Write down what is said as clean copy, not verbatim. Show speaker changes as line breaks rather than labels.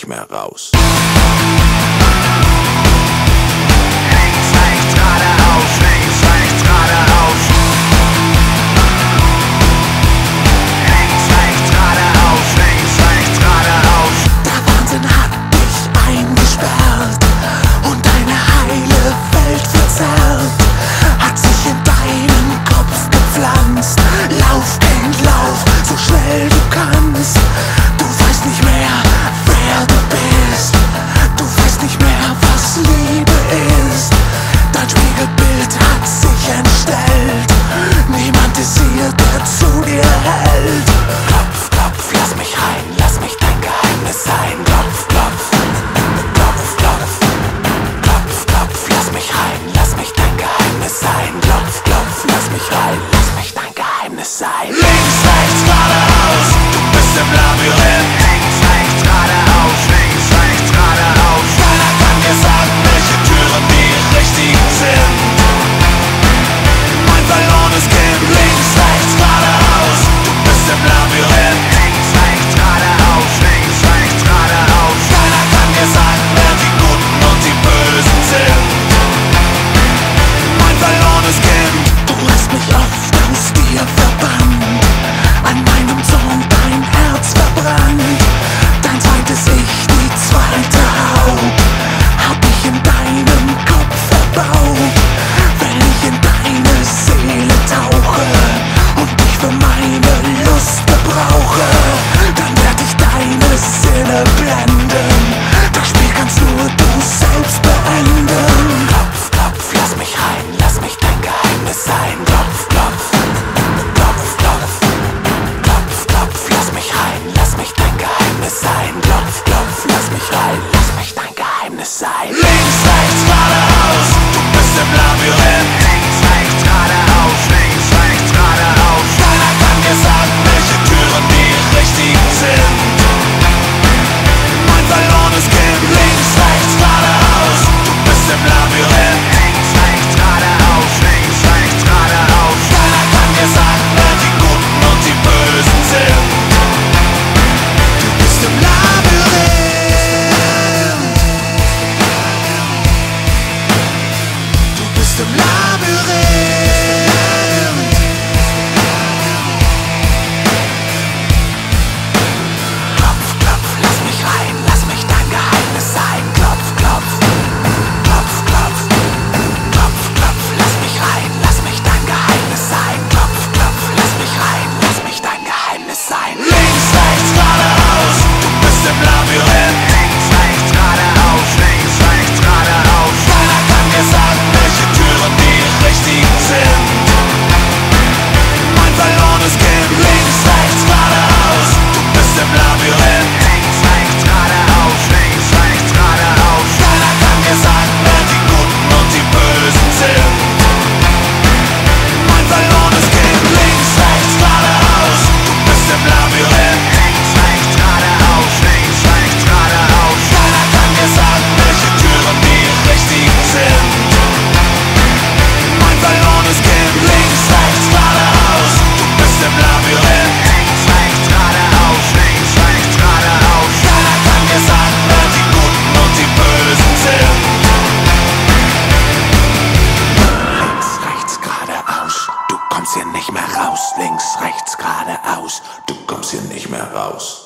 nicht mehr raus.
Links, rechts, geradeaus, links, rechts, geradeaus. Links, rechts, geradeaus, links, rechts, geradeaus.
Der Wahnsinn hat dich eingesperrt und deine heile Welt verzerrt. Hat sich in deinen Kopf gepflanzt. Lauf, Kind, lauf, so schnell du kannst. Du weißt nicht mehr, wer du bist. Du weißt nicht mehr, was Liebe ist. Dein Spiegelbild hat sich entstellt. Niemand ist hier, der zu dir hält. Klopf, klopf, lass mich rein, lass mich dein Geheimnis sein. Klopf, klopf, klopf, klopf, klopf, klopf, lass mich rein, lass mich dein Geheimnis sein. Klopf, klopf, lass mich rein, lass mich dein Geheimnis sein.
Links, rechts, geradeaus, du bist im Labyrinth. Links, rechts, geradeaus, links, rechts, geradeaus. Keiner kann dir sagen, welche Türen die richtigen sind. Mein verlorenes Kind. Links, rechts, geradeaus, du bist im Labyrinth. Links, rechts, geradeaus, links, rechts, geradeaus. Keiner kann dir sagen, wer die Guten und die Bösen sind. Mein verlorenes Kind.
Du hast mich oft aus dir verbannt, an meinem Zorn dein Herz verbrannt. Dein zweites Ich, die zweite Haut, hab ich in deinem Kopf verbaut. Wenn ich in deine Seele tauche und dich für meine Lust gebrauche, dann werd ich deine Sinne blenden. Das Spiel kannst nur du selbst beenden. Klopf, klopf, lass mich rein, lass mich dein Geheimnis sein. Klopf, klopf, klopf, klopf, klopf, klopf, lass mich rein, lass mich dein Geheimnis sein. Klopf, klopf, lass mich rein, lass mich dein Geheimnis sein.
Links, rechts, geradeaus, du bist im Labyrinth. Links, rechts, geradeaus, links, rechts, geradeaus. Keiner kann dir sagen, welche Türen die richtigen sind. Mein verlorenes Kind. Links, rechts, geradeaus, du bist im Labyrinth. Links, rechts, geradeaus, links, rechts, geradeaus. Keiner kann dir sagen, wer die Guten und die Bösen sind. Du bist im Labyrinth. Du bist im Labyrinth.
Klopf, klopf, lass mich rein, lass mich dein Geheimnis sein. Klopf, klopf, klopf, klopf, klopf, klopf, lass mich rein, lass mich dein Geheimnis sein. Klopf, klopf, lass mich rein, lass mich dein Geheimnis sein.
Links, rechts, geradeaus, du bist im Labyrinth. Links, rechts, geradeaus, links, rechts, geradeaus. Keiner kann dir sagen, welche Türen die richtigen sind. Mein verlorenes Kind. Links, rechts, geradeaus, du bist im Labyrinth. Links, rechts, geradeaus, links, rechts, geradeaus. Keiner kann dir sagen, wer die Guten und die Bösen sind. Mein verlorenes Kind. Links, rechts, geradeaus, du bist im Labyrinth. Links, rechts, geradeaus, links, rechts, geradeaus. Keiner kann dir sagen, welche Türen die richtigen sind. Mein verlorenes Kind. Links, rechts, geradeaus, du bist im Labyrinth. Links, rechts, geradeaus, links, rechts, geradeaus. Keiner kann dir sagen, wer die Guten und die Bösen sind.
Links, rechts, geradeaus, du kommst hier nicht mehr raus. Links, rechts, geradeaus,
Du kommst hier nicht mehr raus.